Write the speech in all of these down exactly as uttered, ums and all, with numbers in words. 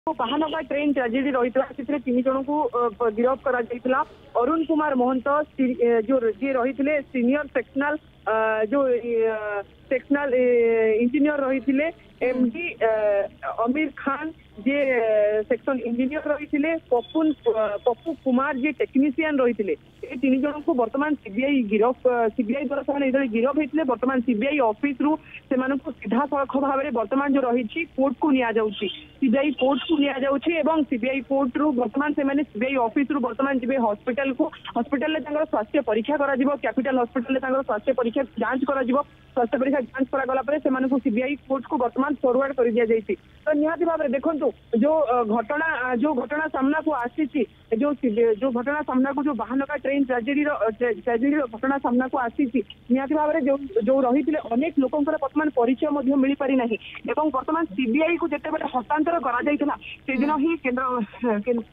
Bahanaga train tragedy रही तीन जन को गिरफ्त कर अरुण कुमार महंत जो जी रही सीनियर सेक्शनल जो सेक्शनल इंजीनियर रही MD Amir Khan JE section engineer रही पप्पुन पप्पू कुमार जे टेक्नीशियन रही तीन जन को बर्तमान सीबीआई गिरफ सीबीआई द्वारा से गिरफ होते बर्तमान सीबीआई ऑफिस रु से सीधा सड़क भाव में बर्तमान जो रही कोर्ट को निया जाउची सीबीआई कोर्ट को निया जाउची एवं सीबीआई कोर्ट रु बर्तमान से माने सीबीआई ऑफिस रु बर्तमान जिबे हॉस्पिटल को हॉस्पिटल में स्वास्थ्य परीक्षा करा जिवो कैपिटल हॉस्पिटल में स्वास्थ्य परीक्षा जांच करा जिवो स्वास्थ्य परीक्षा जांच करा गला परे से सीबीआई कोर्ट को बर्तमान फॉरवर्ड कर दिया जायछि। तो निहाती भाव में देखो जो घटना जो घटना सामना को आसी जो जो घटना सामना को जो बाहानगा ट्रेन ट्रेजेडी ट्रेजेडी घटना सामना को आसी निहाती भाव में जो जो रही अनेक लोक बर्तमान परिचय मिल पारि नाही एवं बर्तमान सीबीआई को जिते बेले हस्तांतर करा जायथिला से दिन ही केंद्र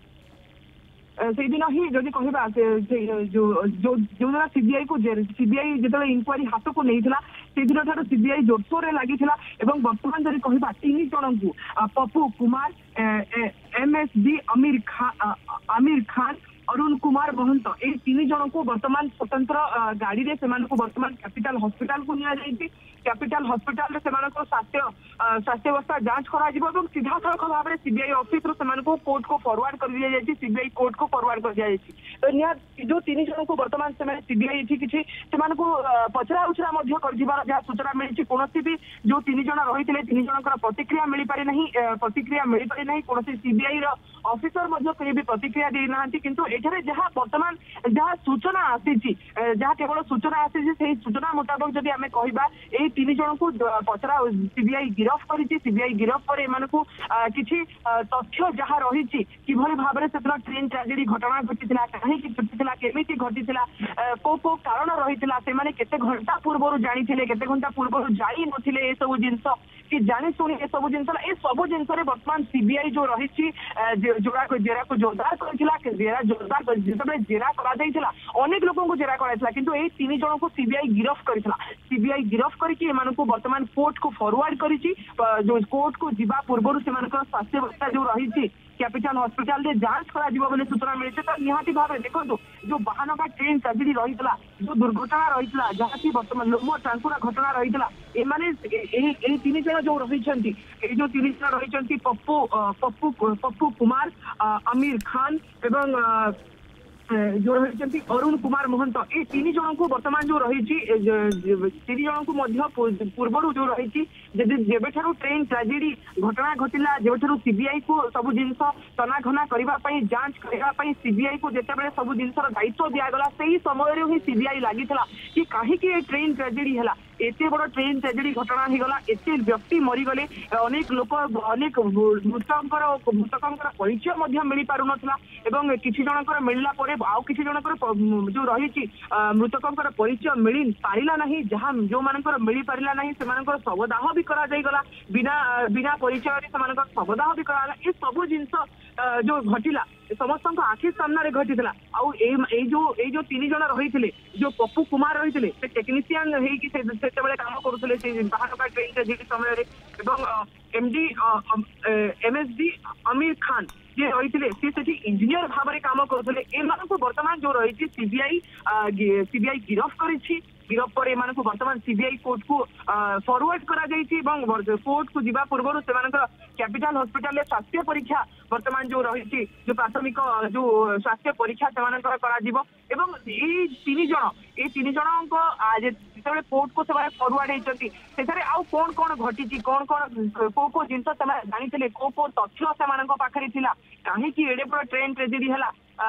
से दिन ही जदि कहबा जो जो जो सीबीआई को सीबीआई जो इंक्वारी हाथ को नहीं से दिन ठार सीबीआई जोरसोर लगी एवं बर्तमान जदि कहबा तीन जन को पप्पू कुमार एमएसडी अमीर खान आमिर खान अरुण कुमार महंत ये तीन जन को बर्तमान स्वतंत्र गाड़ी रे से बर्तमान कैपिटल हॉस्पिटल को निया जायछि कैपिटल हॉस्पिटल रे सेमानको स्वास्थ्य स्वास्थ्य अवस्था जांच करा जिवो एवं सीधा सड़क भाव में सीबीआई ऑफिस रो सेमानको कोर्ट को फॉरवर्ड कर दिया जायछि सीबीआई कोर्ट को फॉरवर्ड कर दिया जायछि। तो निया जो तीन जन को बर्तमान से सीबीआई एठी किछि सेमानको पचरा उचरा मध्य कर जिबार जा सूचना मिलछि कोनोसी भी जो तीन जन रहिथिले तीन जनकर प्रतिक्रिया मिली पारि नाही प्रतिक्रिया मिली पारि नाही कोनोसी सीबीआई रो ऑफिसर मध्य कोई भी प्रतिक्रिया दे नाहंती किंतु एठारे जहां वर्तमान जहां सूचना आसीछि जहां केवल सूचना आसीछि सेही सूचना मुताबिक जदि हमें कहबा ए तीन जन को पचरा सीबीआई गिरफ करिछि सीबीआई गिरफ पर एमानकु किछि तथ्य जहां रहिछि किभली भाबरे सेतना ट्रेन ट्रेजेडी घटना घटिथिला काहे कि घटिथिला केमिति घटिथिला को को कारण रहिथिला से माने केते घंटा पूर्वरु जानिथिले केते घंटा पूर्वरु जाई नथिले ए सब जिंस कि जानि सुनी ए सब जिंस ए सब जिंस रे वर्तमान सीबीआई जो रहिछि जोड़ा को जेरा को जोरदार करथिला के जेरा जोरदार कर जेतबे जेरा करा दैथिला अनेक लोगन को जेरा कराइथिला किंतु ए तीन जन को सीबीआई गिरफ करथिला सीबीआई गिरफ करके एमानकु वर्तमान कोर्ट को फॉरवर्ड करिछि जो कोर्ट को जिबा पूर्वरु सेमानकर स्वास्थ्य अवस्था जो रहिछि कैपिटल हॉस्पिटल रे जांच करा जिवो बोले सूचना मिलছে। तो निहाती भाबे देखो जो बाहानगा ट्रेन ट्रेजेडी रहितला जो दुर्घटना रहितला जहाँ की वर्तमान लोमो टांकुरा घटना रहितला ए माने ए तीन जन जो रहिछंती ए जो तीन जन रहिछंती पप्पू पप्पू पप्पू कुमार आमिर खान एवं जो रही अरुण कुमार महंत ये तीन जन को बर्तमान जो रही तीन जन को पूर्व जो रही जेबेठारु ट्रेन ट्रेजेडी घटना घटिला जेबेठारु सीबीआई को सब जिनस तनाघना करने जांच करने सीबीआई को जिते सब जिनसर दायित्व दिगला से ही समय ही सीबीआई लगी कि कहीं ट्रेन ट्रेजेडी है एत बड़ ट्रेन ट्रेजेडी घटना हो गला एत व्यक्ति मरीगले अनेक लोक अनेक मृतकर मृतकर परिचय मिल पार नाला एवं किसी जनकर मिलला आउ किसी जनकर जो रही मृतकर परिचय मिल पारा ना जहाँ जो मानकर मिल पारा ना से शवदाह भी करा गला बिना बिना परिचय शवदाह भी करा ये सब जिनस जो घटिला समस्त आखि सामने घटी आउ जो ए जो तीन जन रही जो पप्पू कुमार रही टेक्नीशियन होते काम करुले बाहानगा ट्रेन ट्रेजेडी समय एमडी एमएसडी अमीर खान जे रही सी इंजीनियर भाव में काम करुले एमानकु वर्तमान जो रही सीबीआई सीबीआई गिरफ करिछि गिरफ पर एम बर्तमान सीबीआई कोर्ट को फॉरवर्ड करा कोर्ट को जीवा पूर्व से कैपिटल हॉस्पिटल स्वास्थ्य परीक्षा बर्तमान जो रही जो प्राथमिक जो स्वास्थ्य परीक्षा से तीन जन ये तीन जन जो कोर्ट को फॉरवर्ड होती आउ कौन कौन घटी कौन कौन को को जिन जानी को को तथ्य से पाखे कहीं एडे बड़ ट्रेन ट्रेजेडी है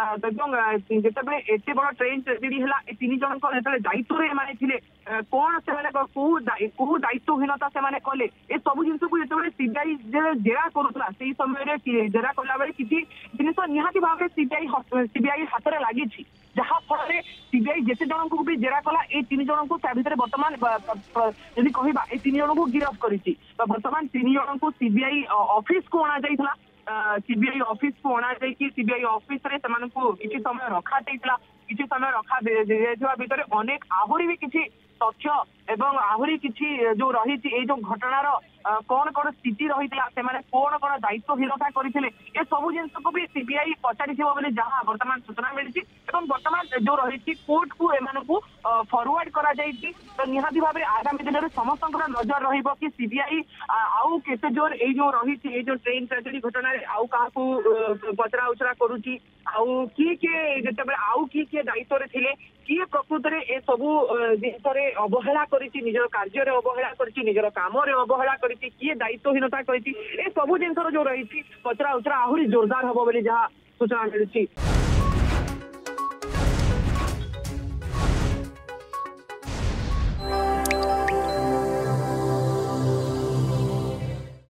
जिते एत बड़ ट्रेन ट्रेजेडी है तीन जन दायित्व थे कौन से कौ दायित्वहीनता से कले ये सब जिन को जो सीबीआई जेरा करूला से समय जेरा कला बेले किसी जिन निहाती भाव में सीबीआई सीबीआई हाथ में लगी जहाँ फल सीबीआई जिते जन को भी जेरा कला ये तीन जन को भितर बर्तमान यदि कहबा ये तीन जन को गिरफ करिछि बर्तमान तीन जन को सीबीआई ऑफिस को अणा जाइथला सीबीआई ऑफिस को अणा जाइकी सीबीआई ऑफिस रे सेमानकु किछि समय रखा जाइतला किछि समय रखा भितर अनेक आहुरी भी किछि तथ्य एवं आहरी किछि जो रही जो घटनार कौन कौन स्थिति रही कौन कौन दायित्वहीनता करते ये सब जिन को भी सीबीआई पचारि जहाँ बर्तमान सूचना मिली बर्तमान जो रही कोर्ट को एम फरवर्ड करा तो निहाती भाव आगामी दिन में समस्त नजर रही कि सीबीआई आउ केते जोर ये जो रही जो ट्रेन ट्रेजेडी घटना आउ क्या पचरा उचरा करुच्ची आउ किए किए जिते आउ किए किए दायित्व थे किए प्रकृत में ए सबू जिनस अवहेला करिछि निजर कार्य अवहेला करिछि निजर काम अवहेला करिछि किए दायित्वहीनता करिछि ए सबू जिनसर जो रही पचरा उचरा आहरी जोरदार हम बोली जहाँ सूचना मिलुछि।